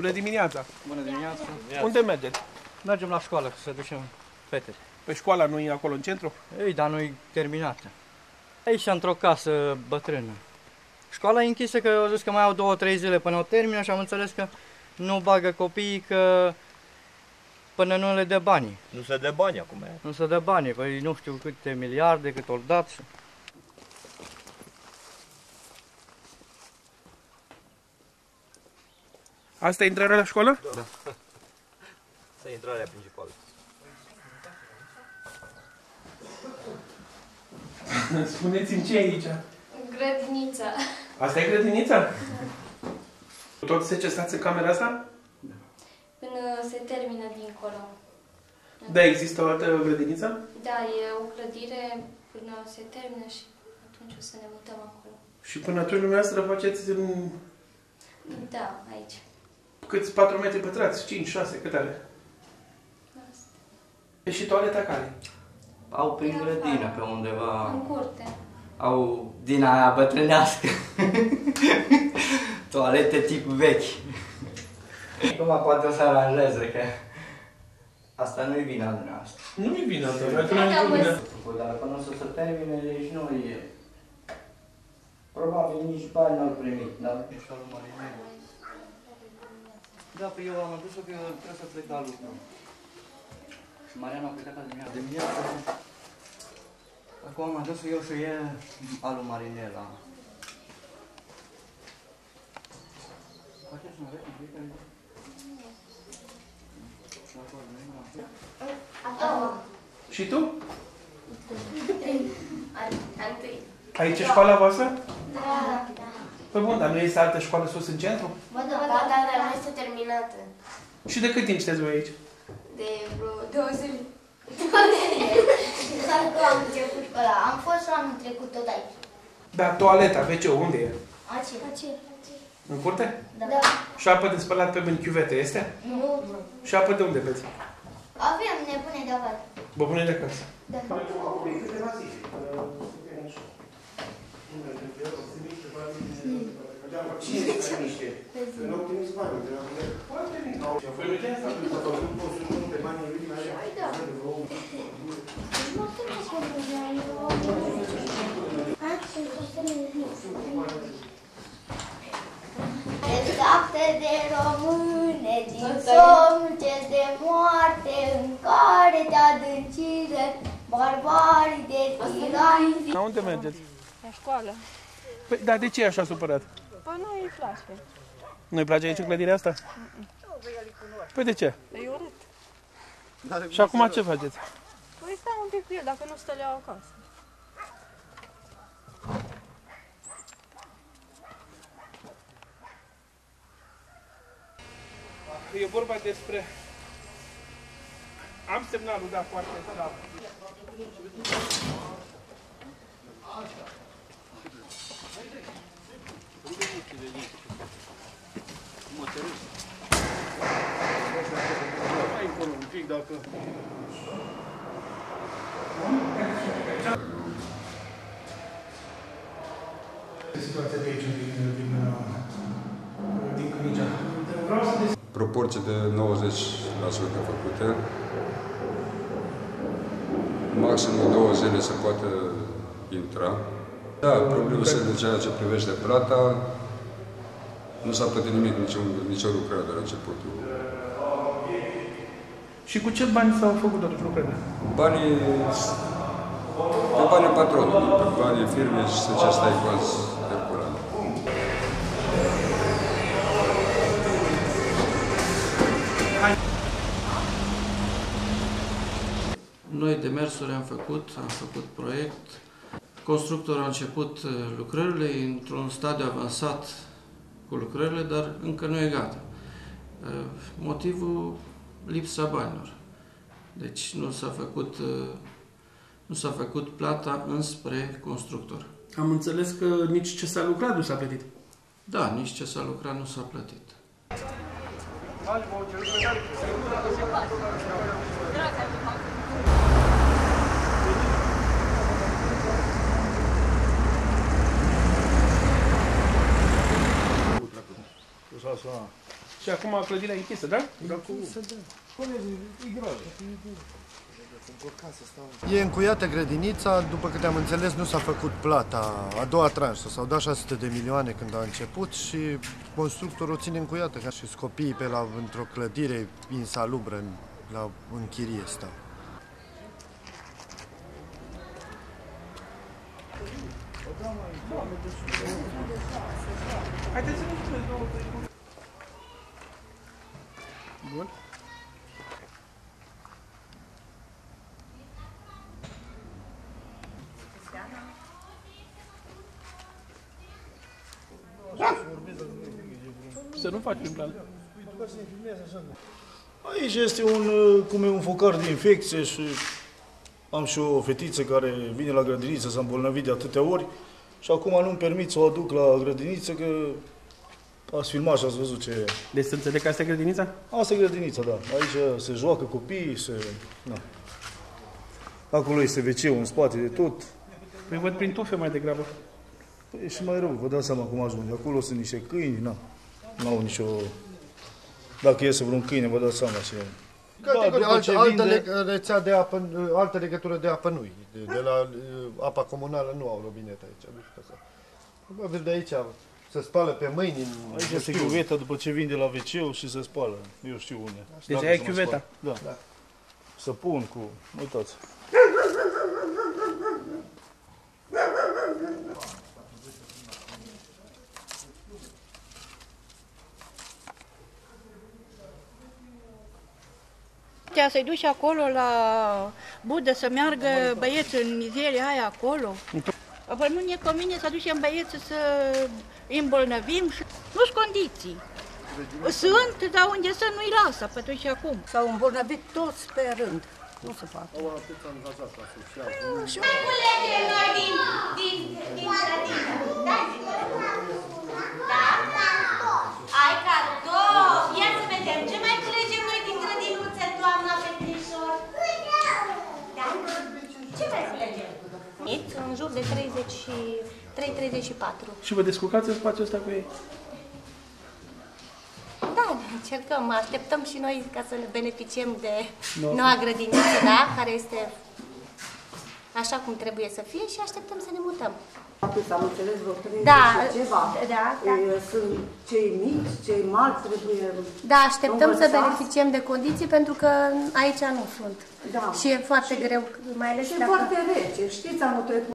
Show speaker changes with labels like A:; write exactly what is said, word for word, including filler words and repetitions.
A: Bună dimineața!
B: Bună dimineața!
A: Unde mergeți?
B: Mergem la școală, să ducem fetele.
A: Pe școala nu e acolo în centru?
B: Ei, dar nu-i terminată. Aici, într-o casă bătrână. Școala e închisă că au zis că mai au două, trei zile până o termină și am înțeles că nu bagă copiii că până nu le dă banii.
C: Nu se dă bani acum.
B: Nu se dă banii, păi nu știu câte miliarde, cât ori dat.
A: Asta e intrarea la școală?
C: Da. Asta e intrarea principală.
A: Spuneți-mi ce e aici?
D: Grădinița.
A: Asta e grădinița? Da. Tot se ce stați în camera asta?
D: Da. Până se termină dincolo.
A: Da, există o altă grădiniță?
D: Da, e o clădire până se termină și atunci o să ne mutăm acolo.
A: Și până atunci dumneavoastră faceți în...
D: Da, aici.
A: Câți patru metri pătrați? cinci, șase, cât are?
D: Asta.
A: E și toaleta care?
B: Au prin grădină, pe undeva.
D: În curte.
B: Au din aia bătrânească. Toalete tip vechi. Acum poate o să aranjeze, că asta nu-i vina dumneavoastră.
A: Nu-i vina, dar
D: Da,
A: nu-i vina.
B: Dar până să se termine, deci nu e. Probabil nici bani n-au primit, dar nu știu al marinelul. Da, păi eu am adus-o că trebuie să plec la lucru. Mariana a plecat dimineața. Dimineața? Acum am adus-o eu și e alu marinela. Faceți un rec, un pic?
A: Și tu?
D: Întâi.
A: Aici e școala voastră?
D: Da.
A: Păi bun, dar nu este altă școală sus în centru?
D: Ba da, da, dar nu este terminată.
A: Și de cât timp sunteți voi aici?
D: De vreo două zile.
E: Doar că am început pe ăla. Am fost anul trecut tot aici.
A: Dar toaleta, ve ce, unde e?
E: Aici.
A: În curte?
E: Da.
A: Și apă de spălat pe mâini, chiuvete, este?
E: Nu.
A: Și apă de unde beți?
E: Avem nebune de afară.
A: Bă, pune de acasă.
E: Da.
A: Cine se niște? În optimism bani. Foarte mic. Și apoi nu te-ai stat să facă un post și pe banii lui, mai ai? Da.
E: Dezapte de române, din somn ce de moarte, în care de adâncire, barbarii de tirani.
A: La unde mergeți?
F: La școală.
A: Păi, dar de ce e așa supărat?
F: Păi nu îi place.
A: Nu-i place aici în clădirea asta? Păi de ce?
F: E urât.
A: Și acum ce faceți?
F: Păi stau un pic cu el, dacă nu stă le iau acasă.
A: E vorba despre... Am semnalul, da, foarte slab. Mai încolo un pic, dacă... Situația de aici, din, din, din Cănicea. Vreau să des...
G: Proporție de nouăzeci la sută făcute. Maxim două zile se poate intra. Da, problema este de ceea ce privește plata. Nu s-a plătit nimic, nicio, nicio lucrare de la începutul.
A: Și cu ce bani s-au făcut totuși lucrările?
G: Banii... Pe banii patronului, pe banii firmei și să ce stai cu azi de curând.
H: Noi demersuri am făcut, am făcut proiect. Constructorul a început lucrările într-un stadiu avansat cu lucrările, dar încă nu e gata. Motivul, lipsa banilor. Deci nu s-a făcut, nu s-a făcut plata înspre constructor.
A: Am înțeles că nici ce s-a lucrat nu s-a plătit.
H: Da, nici ce s-a lucrat nu s-a plătit.
C: Așa, așa.
I: Și acum clădirea închisă, da?
J: E încuiată grădinița, după câte am înțeles nu s-a făcut plata a doua tranșă, s-au dat șase sute de milioane când a început și constructorul o ține încuiată ca și copiii pe la, într-o clădire insalubră, la închirie stau.
I: Haideți să nu spuneți două, trei. Bun. Să nu faci prin plan.
K: Aici este un, cum e un focar de infecție și am și o fetiță care vine la grădiniță, s-a îmbolnăvit de atâtea ori și acum nu-mi permit să o aduc la grădiniță, că ați filmat și ați văzut ce e.
I: Deci să înțeleg că asta e grădinița?
K: Asta e grădinița, da. Aici se joacă copiii, se... Da. Acolo este ve ce-ul în spate de tot.
I: Păi văd prin tufe mai degrabă.
K: Păi e și mai rău, vă dați seama cum ajunge. Acolo sunt niște câini, na. N-au nicio... Dacă iese vreun câine, vă dați seama ce...
J: Categorie, da, altă, altă, vinde... rețea de apă, altă legătură de apă nu de, de la uh, apa comunală nu au robinet aici. Probabil de aici se spală pe mâini.
K: Aici este chiuveta după ce vin de la ve ce-ul și se spală. Eu știu unde.
I: Deci aia e chiuveta?
K: Da. da. Săpun cu... Uitați.
L: Să-i duci acolo la Budă să meargă băieți în mizeria aia acolo. Apoi nu ne convine să ducem băieții să îi îmbolnăvim și nu-s condiții. Sunt, dar unde să nu-i lasă, pentru și acum.
M: S-au îmbolnăvit toți pe rând. Nu se poate.
E: Și culegem noi din, din, din grădină. Da? Da? Ai cartof! Ia să vedem, ce mai culegem noi din grădinuță, doamna Petrișor? Da? Ce mai culegem? În jur de treizeci și trei treizeci și patru.
I: Și vă descurcați în spațiul ăsta cu ei?
E: Da, încercăm, așteptăm și noi ca să ne beneficiem de no. noua grădiniță, da? Care este așa cum trebuie să fie și așteptăm să ne mutăm.
M: Atât am înțeles, vreo treizeci
E: da,
M: și ceva.
E: Da, da.
M: Sunt cei mici, cei mari, trebuie...
E: Da, așteptăm să beneficiem de condiții pentru că aici nu sunt.
M: Da.
E: Și e foarte și, greu, mai ales
M: și
E: dacă...
M: foarte rece, știți, anul trecut.